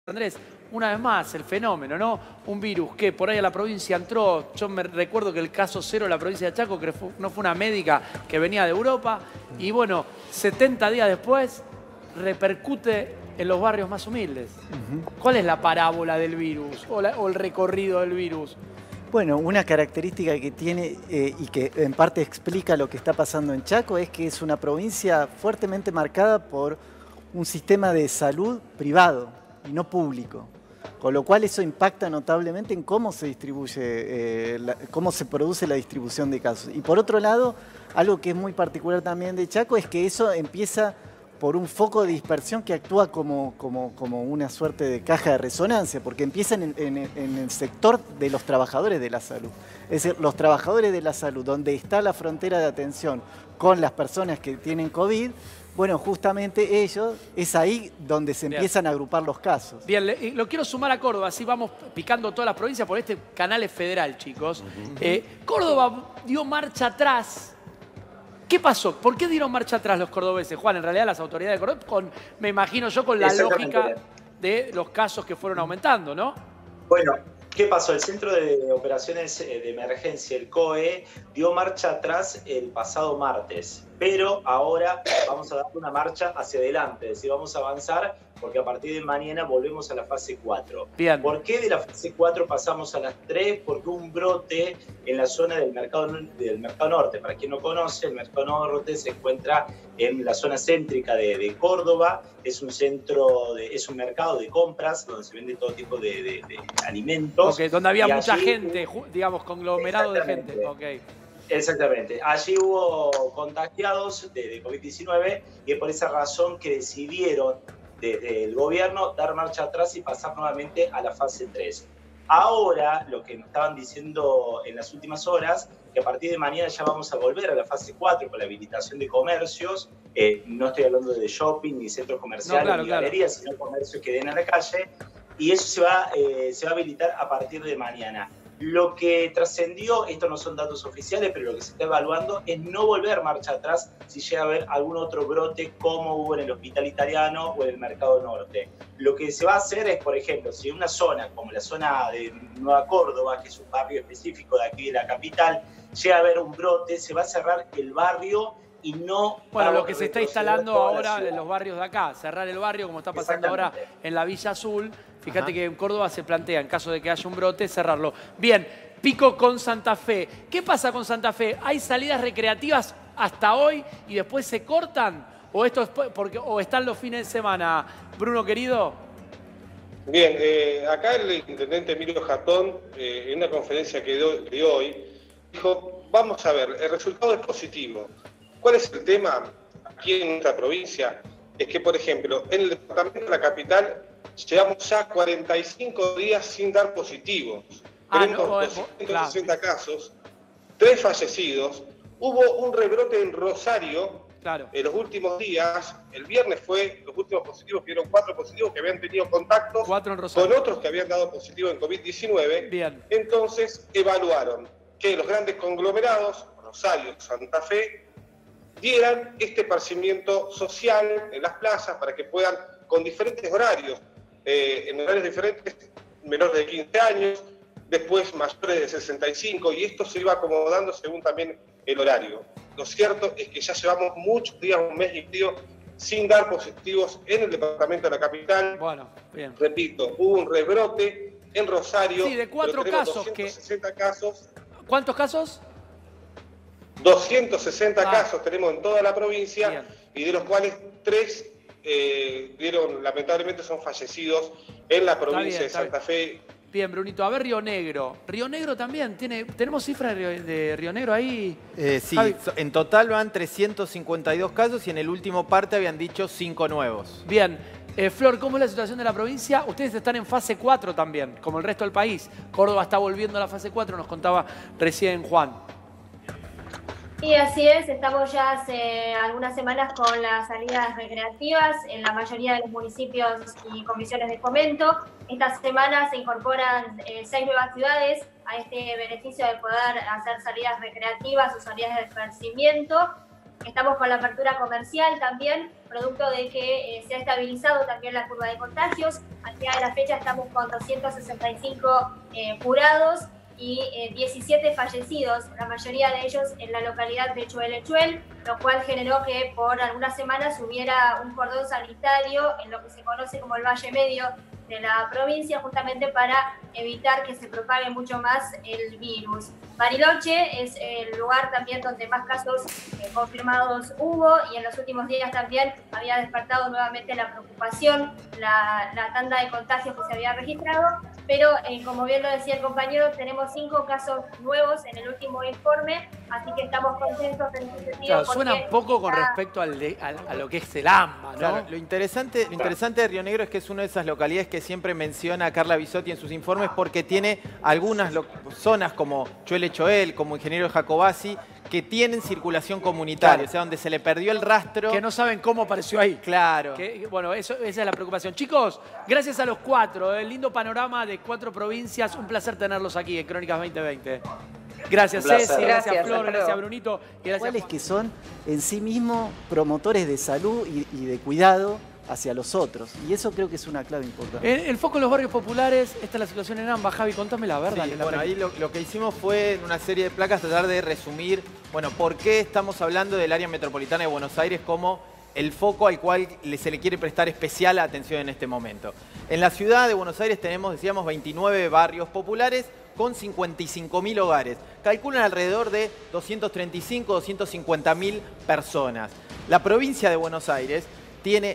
Andrés, una vez más, el fenómeno, ¿no? Un virus que por ahí a la provincia entró, yo me recuerdo que el caso cero de la provincia de Chaco, que no fue una médica que venía de Europa, y bueno, 70 días después repercute en los barrios más humildes. ¿Cuál es la parábola del virus o el recorrido del virus? Bueno, una característica que tiene y que en parte explica lo que está pasando en Chaco es que es una provincia fuertemente marcada por un sistema de salud privado y no público, con lo cual eso impacta notablemente en cómo se distribuye, cómo se produce la distribución de casos. Y por otro lado, algo que es muy particular también de Chaco es que eso empieza por un foco de dispersión que actúa como una suerte de caja de resonancia, porque empiezan en el sector de los trabajadores de la salud. Es decir, los trabajadores de la salud, donde está la frontera de atención con las personas que tienen COVID, bueno, justamente ellos, es ahí donde se empiezan a agrupar los casos. Bien, lo quiero sumar a Córdoba, así vamos picando todas las provincias, por este canal es federal, chicos. Córdoba dio marcha atrás. ¿Qué pasó? ¿Por qué dieron marcha atrás los cordobeses, Juan? En realidad las autoridades de Córdoba, me imagino yo, con la lógica de los casos que fueron aumentando, ¿no? Bueno, ¿qué pasó? El Centro de Operaciones de Emergencia, el COE, dio marcha atrás el pasado martes, pero ahora vamos a dar una marcha hacia adelante, es decir, vamos a avanzar porque a partir de mañana volvemos a la fase 4. Bien. ¿Por qué de la fase 4 pasamos a las 3? Porque hubo un brote en la zona del mercado norte. Para quien no conoce, el mercado norte se encuentra en la zona céntrica de Córdoba. Es un centro, es un mercado de compras donde se vende todo tipo de alimentos. Okay, donde había mucha gente, digamos, conglomerado de gente. Okay. Exactamente. Allí hubo contagiados de COVID-19 y es por esa razón que decidieron desde el gobierno dar marcha atrás y pasar nuevamente a la fase 3. Ahora, lo que nos estaban diciendo en las últimas horas, que a partir de mañana ya vamos a volver a la fase 4 con la habilitación de comercios. No estoy hablando de shopping, ni centros comerciales, ni galerías, sino comercios que den a la calle. Y eso se va a habilitar a partir de mañana. Lo que trascendió, estos no son datos oficiales, pero lo que se está evaluando es no volver marcha atrás si llega a haber algún otro brote como hubo en el Hospital Italiano o en el Mercado Norte. Lo que se va a hacer es, por ejemplo, si una zona como la zona de Nueva Córdoba, que es un barrio específico de aquí de la capital, llega a haber un brote, se va a cerrar el barrio y no... Bueno, lo que se está instalando ahora en los barrios de acá, cerrar el barrio, como está pasando ahora en la Villa Azul. Fíjate que en Córdoba se plantea, en caso de que haya un brote, cerrarlo. Bien, pico con Santa Fe. ¿Qué pasa con Santa Fe? ¿Hay salidas recreativas hasta hoy y después se cortan? ¿O, o están los fines de semana? Bruno, querido. Bien, acá el intendente Emilio Jatón, en una conferencia que dio hoy, dijo, vamos a ver, el resultado es positivo. ¿Cuál es el tema aquí en nuestra provincia? Es que, por ejemplo, en el departamento de la capital llevamos ya 45 días sin dar positivos. Tenemos 260 casos, 3 fallecidos. Hubo un rebrote en Rosario en los últimos días. El viernes los últimos positivos, que eran 4 positivos que habían tenido contactos con otros que habían dado positivo en COVID-19. Bien. Entonces evaluaron que los grandes conglomerados, Rosario, Santa Fe, dieran este esparcimiento social en las plazas para que puedan, con diferentes horarios, en horarios diferentes, menores de 15 años, después mayores de 65, y esto se iba acomodando según también el horario. Lo cierto es que ya llevamos muchos días, un mes y medio, sin dar positivos en el departamento de la capital. Bueno, bien. Repito, hubo un rebrote en Rosario. Sí, de 4 casos. 260 casos. ¿Cuántos casos? 260 casos tenemos en toda la provincia. Bien. Y de los cuales 3 lamentablemente son fallecidos en la provincia de Santa Fe. Bien, Brunito. A ver, Río Negro. Río Negro también. ¿Tenemos cifras de Río Negro ahí? Sí, en total van 352 casos y en el último parte habían dicho 5 nuevos. Bien. Flor, ¿cómo es la situación de la provincia? Ustedes están en fase 4 también, como el resto del país. Córdoba está volviendo a la fase 4, nos contaba recién Juan. Y así es, estamos ya hace algunas semanas con las salidas recreativas en la mayoría de los municipios y comisiones de fomento. Esta semana se incorporan 6 nuevas ciudades a este beneficio de poder hacer salidas recreativas o salidas de esparcimiento. Estamos con la apertura comercial también, producto de que se ha estabilizado también la curva de contagios. Al final de la fecha estamos con 265 curados y 17 fallecidos, la mayoría de ellos en la localidad de Chuel, lo cual generó que por algunas semanas hubiera un cordón sanitario en lo que se conoce como el Valle Medio de la provincia, justamente para evitar que se propague mucho más el virus. Bariloche es el lugar también donde más casos confirmados hubo, y en los últimos días también había despertado nuevamente la preocupación, la tanda de contagios que se había registrado, pero como bien lo decía el compañero, tenemos 5 casos nuevos en el último informe, así que estamos contentos en ese sentido. Claro, suena poco con respecto a lo que es el AMBA, ¿no? Claro, lo interesante de Río Negro es que es una de esas localidades que siempre menciona Carla Bisotti en sus informes, porque tiene algunas zonas como Choel, como Ingeniero Jacobasi, que tienen circulación comunitaria, claro. O sea, donde se le perdió el rastro. Que no saben cómo apareció ahí. Claro. Bueno, esa es la preocupación. Chicos, gracias a los 4, el lindo panorama de 4 provincias. Un placer tenerlos aquí en Crónicas 2020. Gracias, Ceci, gracias Flor, gracias Brunito. Y gracias ¿Cuáles que son en sí mismos promotores de salud y de cuidado hacia los otros? Y eso creo que es una clave importante. El foco en los barrios populares, esta es la situación en AMBA. Javi, contame la verdad. Sí, bueno, ahí lo que hicimos fue en una serie de placas tratar de resumir, bueno, por qué estamos hablando del área metropolitana de Buenos Aires como el foco al cual se le quiere prestar especial atención en este momento. En la ciudad de Buenos Aires tenemos, decíamos, 29 barrios populares con 55.000 hogares. Calculan alrededor de 235, 250.000 personas. La provincia de Buenos Aires tiene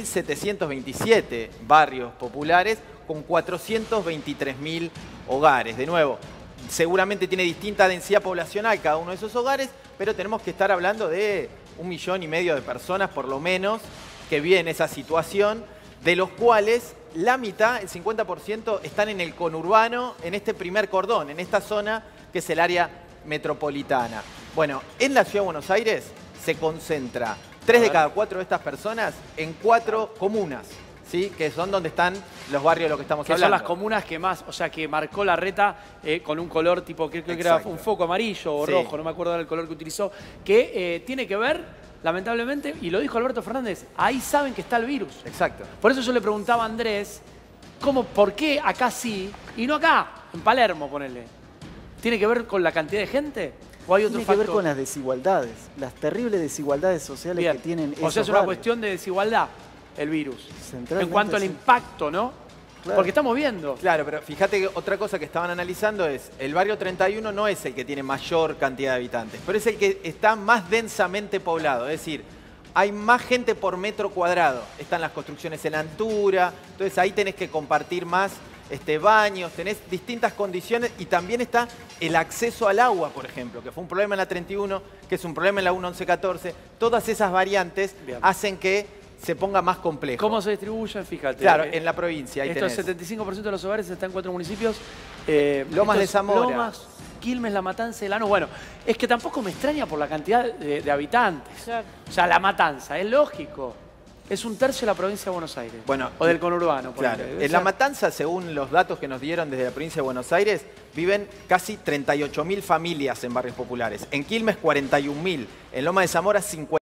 1.727 barrios populares con 423.000 hogares. De nuevo, seguramente tiene distinta densidad poblacional cada uno de esos hogares, pero tenemos que estar hablando de 1,5 millones de personas, por lo menos, que viven esa situación, de los cuales la mitad, el 50%, están en el conurbano, en este primer cordón, en esta zona que es el área metropolitana. Bueno, en la Ciudad de Buenos Aires se concentra 3 de cada 4 de estas personas en 4 comunas, ¿sí? Que son donde están los barrios de los que estamos hablando. Son las comunas que más, o sea, que marcó la reta con un color tipo, creo que era un foco amarillo o rojo, no me acuerdo del color que utilizó, que tiene que ver, lamentablemente, y lo dijo Alberto Fernández, ahí saben que está el virus. Exacto. Por eso yo le preguntaba a Andrés, ¿por qué acá sí y no acá, en Palermo, ponele? ¿Tiene que ver con la cantidad de gente? ¿O hay otro Tiene factor? que ver con las desigualdades, las terribles desigualdades sociales que tienen esos O sea, es una cuestión de desigualdad el virus. En cuanto al impacto, ¿no? Claro. Porque estamos viendo. Claro, pero fíjate que otra cosa que estaban analizando es, el barrio 31 no es el que tiene mayor cantidad de habitantes, pero es el que está más densamente poblado, es decir, hay más gente por metro cuadrado. Están las construcciones en altura, entonces ahí tenés que compartir más baños, tenés distintas condiciones, y también está el acceso al agua, por ejemplo, que fue un problema en la 31, que es un problema en la 1114. Todas esas variantes hacen que se ponga más complejo. ¿Cómo se distribuyen? Fíjate. Claro, en la provincia. Ahí estos tenés. 75% de los hogares están en 4 municipios. Lomas de Zamora. Lomas, Quilmes, La Matanza y Lanús. Bueno, es que tampoco me extraña por la cantidad de habitantes. Claro. O sea, La Matanza, es lógico. Es 1/3 de la provincia de Buenos Aires. Bueno, o del conurbano. Claro. En La Matanza, según los datos que nos dieron desde la provincia de Buenos Aires, viven casi 38.000 familias en barrios populares. En Quilmes, 41.000. En Lomas de Zamora, 50.